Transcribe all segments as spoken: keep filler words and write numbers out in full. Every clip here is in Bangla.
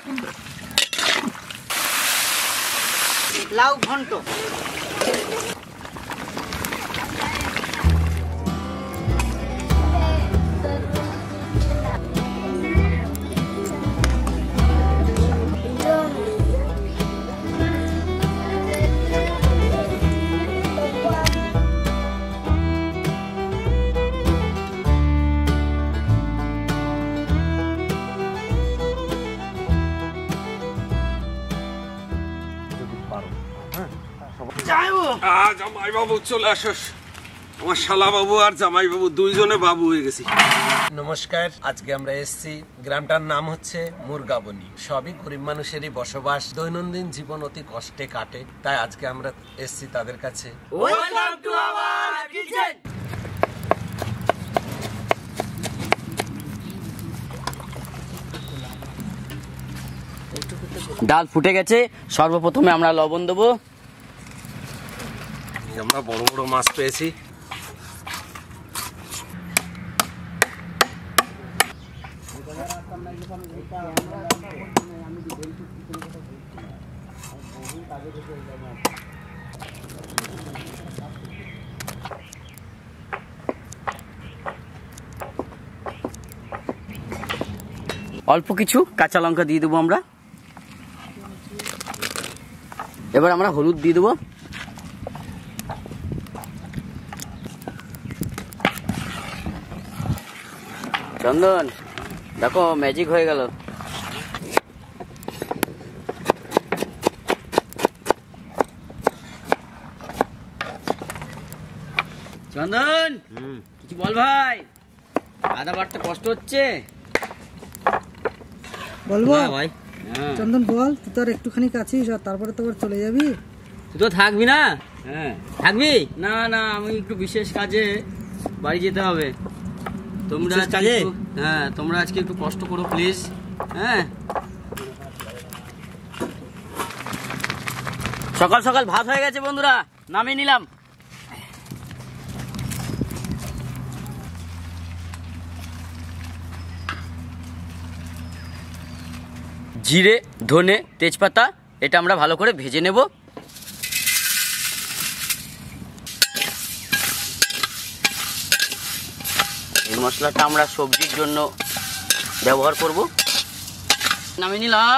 লাউ ঘন্ট। জামাই বাবু চলে আসস, আমার শালা বাবু আর জামাই বাবু দুইজনে বাবু হয়ে গেছি। নমস্কার, আজকে আমরা এসেছি, গ্রামটার নাম হচ্ছে মুরগাবনি। সবই গরিব মানুষেরই বসবাস, দৈনন্দিন জীবন অতি কষ্টে কাটে, তাই আজকে আমরা এসেছি তাদের কাছে। ডাল ফুটে গেছে, সর্বপ্রথমে আমরা লবণ দেবো। আমরা বড় বড় মাছ পেয়েছি। অল্প কিছু কাঁচা লঙ্কা দিয়ে দেবো আমরা। এবার আমরা হলুদ দিয়ে দেবো। চন্দন দেখো, ম্যাজিক হয়ে গেল। চন্দন কিছু বল ভাই, আদা বাটতে কষ্ট হচ্ছে। বলবো ভাই? চন্দন বল, তুই তো আর একটুখানি কাছিস আর তারপরে তো আবার চলে যাবি। তুই তো থাকবি না? হ্যাঁ থাকবি। না না, আমি একটু বিশেষ কাজে বাড়ি যেতে হবে। তোমরা কাজে? হ্যাঁ, তোমরা আজকে একটু কষ্ট করো প্লিজ। হ্যাঁ, সকাল সকাল ভাত হয়ে গেছে বন্ধুরা, নামিয়ে নিলাম। জিরে, ধনে, তেজপাতা এটা আমরা ভালো করে ভেজে নেব। এই মশলাটা আমরা সবজির জন্য ব্যবহার করব। নামিয়ে নিলাম।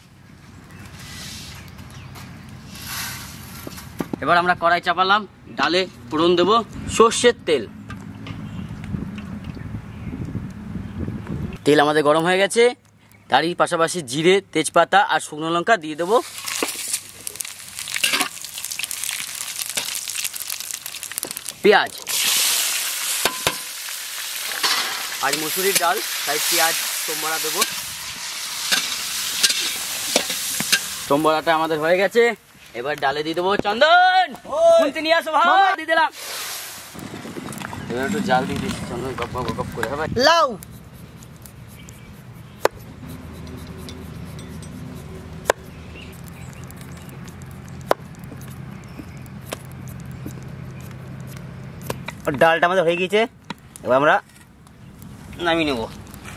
এবার আমরা কড়াই চাপালাম, ডালে ফোড়ন দেব সর্ষের তেল। তেল আমাদের গরম হয়ে গেছে, তারই পাশাপাশি জিরে, তেজপাতা আর শুকনো লঙ্কা দিয়ে দেব। পেঁয়াজ আর মুসুরির ডাল, তাই পেঁয়াজ সোমবারা দেবো। সোমবারাটা আমাদের হয়ে গেছে, এবার ডালে দিয়ে দেবো। চন্দন খুলতে নিয়ে আসো ভাই, দিয়ে দিলাম। এবার একটু জাল দিয়ে দিচ্ছি চন্দন, গপ গপ গপ করে হবে। লাউ ডালটা আমাদের হয়ে গেছে, এবার আমরা নামিয়ে নেব।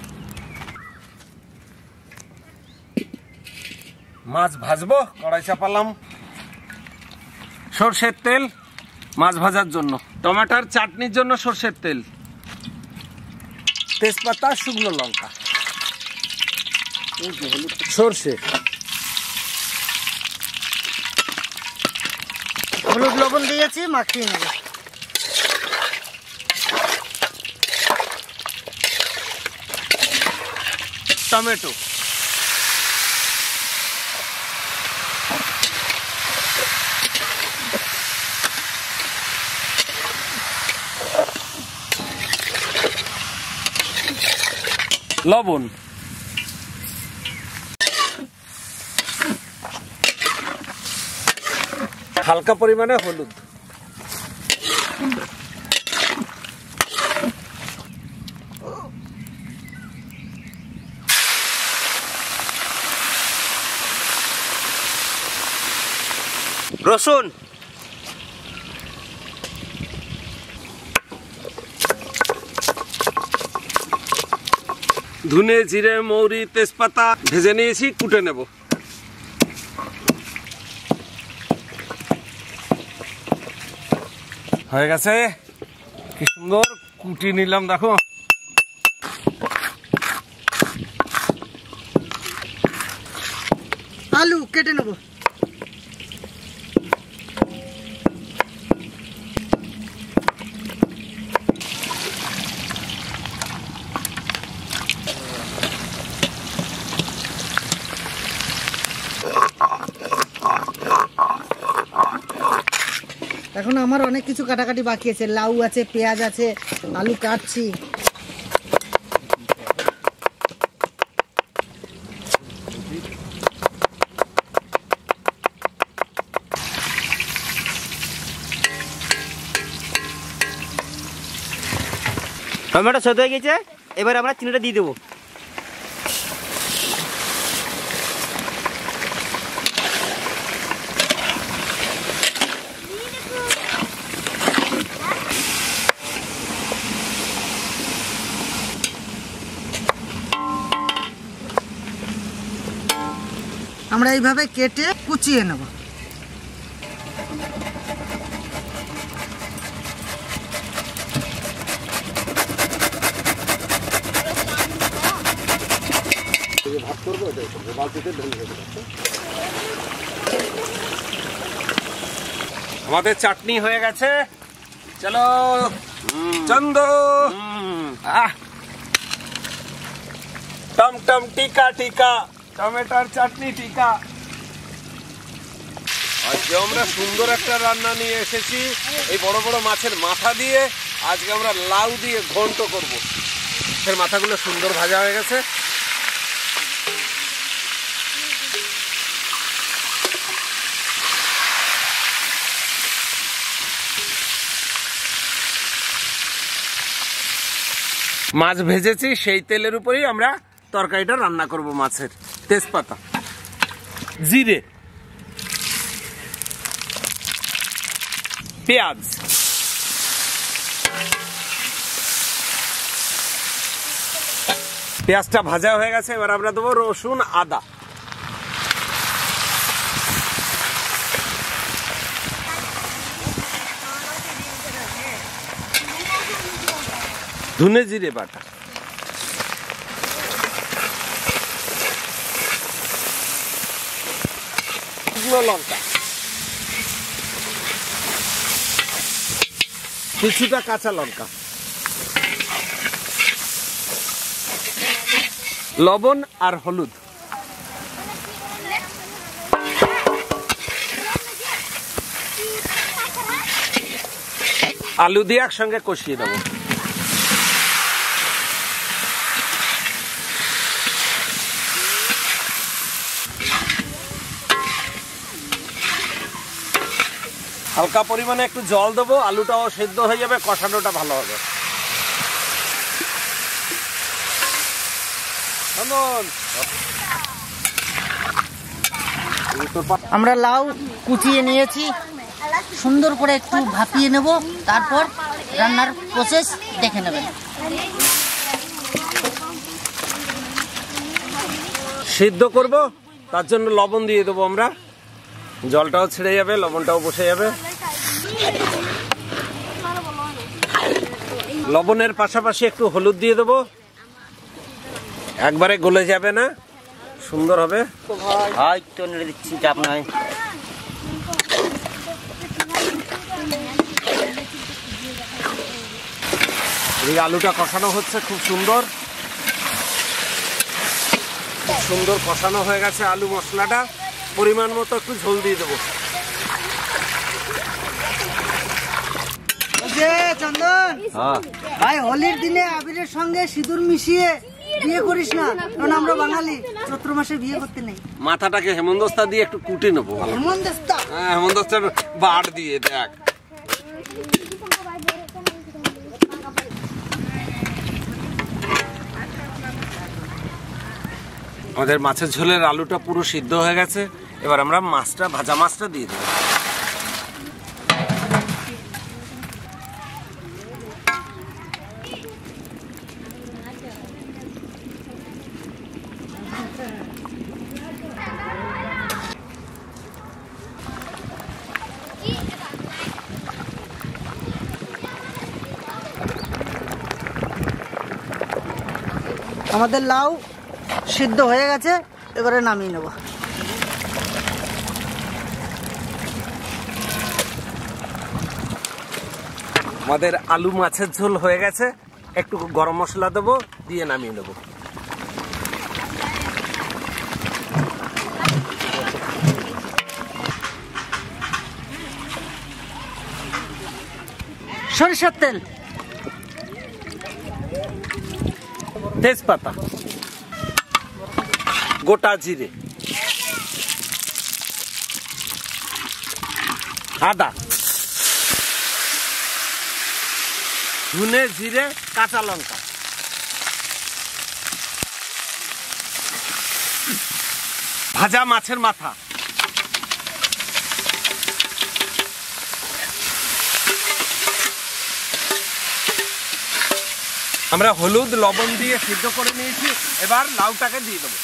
মাছ ভাজবো, কড়াই চাপালাম, সর্ষের তেল মাছ ভাজার জন্য, টমেটোর চাটনির জন্য সর্ষের তেল, তেজপাতা, শুকনো লঙ্কা, সর্ষে, হলুদ লবণ দিয়েছি, মাখিয়ে নেব। টমেটো, লবণ, হালকা পরিমাণে হলুদ, রসুন, ধনে জিরে মৌরি তেজপাতা ভেজে নিয়েছি, কুটে নেব। হয়ে গেছে, কি সুন্দর কুটি নিলাম দেখো। আলু কেটে নেবো। এখন আমার অনেক কিছু কাটাকাটি বাকি আছে, লাউ আছে, পেঁয়াজ আছে, আলু কাটছি। টমেটো সেদ্ধ হয়ে গেছে, এবার আমরা চিনিটা দিয়ে দেবো। আমরা এইভাবে কেটে কুচিয়ে নেব। আমাদের চাটনি হয়ে গেছে, চলো চন্দ। আহ টম টম টিকা টিকা, টমেটোর চাটনি টিকা। আজকে আমরা সুন্দর একটা রান্না নিয়ে এসেছি, এই বড় বড় মাছের মাথা দিয়ে আজকে আমরা লাউ দিয়ে ঘন্ট করব। মাছের মাথাগুলো সুন্দর ভাজা হয়ে গেছে। মাছ ভেজেছি, সেই তেলের উপরেই আমরা তরকারিটা রান্না করব। মাছের তেজপাতা, জিরে, পেঁয়াজ, পেঁয়াজটা ভাজা হয়ে গেছে, এবার আমরা দেবো রসুন আদা। ধনে জিরে বাটা, শুকনো লঙ্কা, কিছুটা কাঁচা লঙ্কা, লবণ আর হলুদ। আলু দিয়ে একসঙ্গে কষিয়ে দেবো। হালকা পরিমাণে একটু জল দেবো, আলুটাও সেদ্ধ হয়ে যাবে, কষানোটা ভালো হবে। আমরা লাউ কুচিয়ে নিয়েছি, সুন্দর করে একটু ভাপিয়ে নেব, তারপর রান্নার প্রসেস দেখে নেবেন। সিদ্ধ করব, তার জন্য লবণ দিয়ে দেবো আমরা, জলটাও ছেড়ে যাবে, লবণটাও বসে যাবে। লবণের পাশাপাশি একটু হলুদ দিয়ে দেবো, একবারে গলে যাবে না, সুন্দর হবে। হয়তো নেড়ে দিচ্ছি, চাপ নয়। এই আলুটা কষানো হচ্ছে খুব সুন্দর, খুব সুন্দর কষানো হয়ে গেছে আলু মশলাটা। পরিমাণ মতো একটু ঝোল দিয়ে দেবো। চন্দন ভাই, হোলির দিনে আবিরের সঙ্গে সিঁদুর মিশিয়ে বিয়ে করিস না, কারণ আমরা বাঙালি চৈত্র মাসে বিয়ে করতে নেই। মাথাটাকে হেমন্তস্তা দিয়ে একটু কুটে নেবো। হেমন্তস্তা, হ্যাঁ, হেমন্তস্তার বাড় দিয়ে দেখ। আমাদের মাছের ঝোলের আলুটা পুরো সিদ্ধ হয়ে গেছে, এবার আমরা মাছটা, ভাজা মাছটা দিয়ে দেবো। আমাদের লাউ সিদ্ধ হয়ে গেছে, এবারে নামিয়ে নেব। আমাদের আলু মাছের ঝোল হয়ে গেছে, একটু গরম মশলা দেবো, দিয়ে নামিয়ে নেব। সরিষার তেল, তেজপাতা, গোটা জিরে, আদা, ধনে জিরে, কাঁচা লঙ্কা, ভাজা মাছের মাথা, আমরা হলুদ লবণ দিয়ে সিদ্ধ করে নিয়েছি, এবার লাউটাকে দিয়ে দেবো।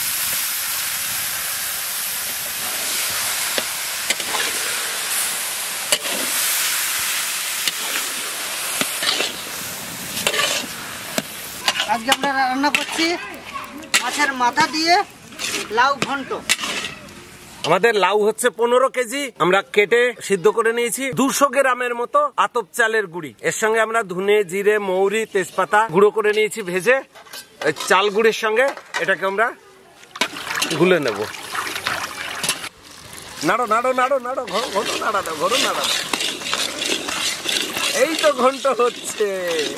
আজকে আমরা রান্না করছি মাছের মাথা দিয়ে লাউ ঘন্ট। আমাদের লাউ হচ্ছে পনেরো কেজি, আমরা কেটে সিদ্ধ করে নিয়েছি। দুশো গ্রামের মতো আতপ চালের গুঁড়ি, এর সঙ্গে আমরা ধনে জিরে মৌরি তেজপাতা গুঁড়ো করে নিয়েছি ভেজে। চাল গুঁড়ির সঙ্গে এটাকে আমরা গুলে নেব। নাড়ো নাড়ো নাড়ো নাড়ো, ঘন ঘন নাড়া দাও, ঘন নাড়া দাও। এই তো ঘন্ট হচ্ছে।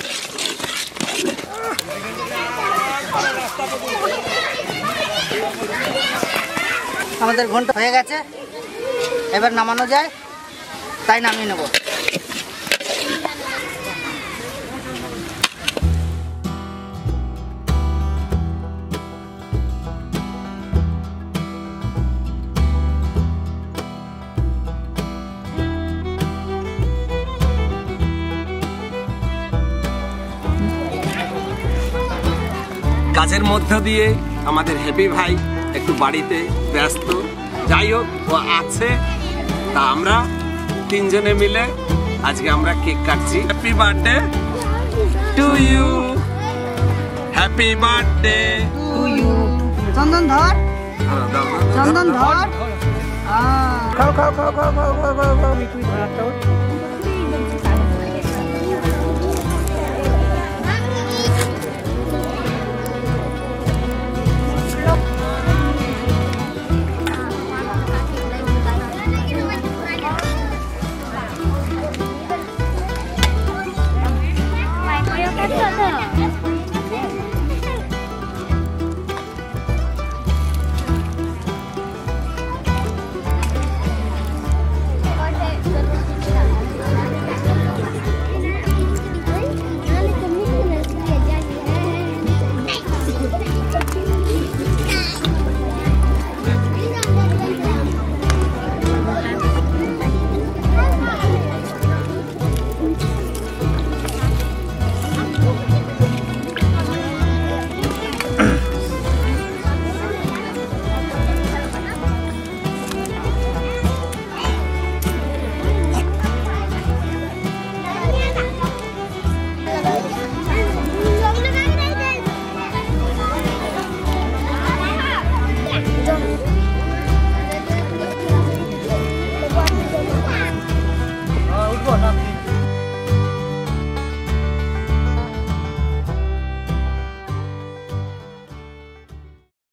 আমাদের ঘন্ট হয়ে গেছে, এবার নামানো যায়, তাই নামিয়ে নেব। কাজের মধ্য দিয়ে আমাদের হ্যাপি ভাই একটু বাড়িতে ব্যস্ত, যাই হোক ও আছে, তা আমরা তিনজনে মিলে আজকে আমরা কেক কাটছি। Happy birthday to you, happy birthday to you. Chandan Dhar, Chandan ধর। খাও খাও খাও খাও খাও খাও খাও।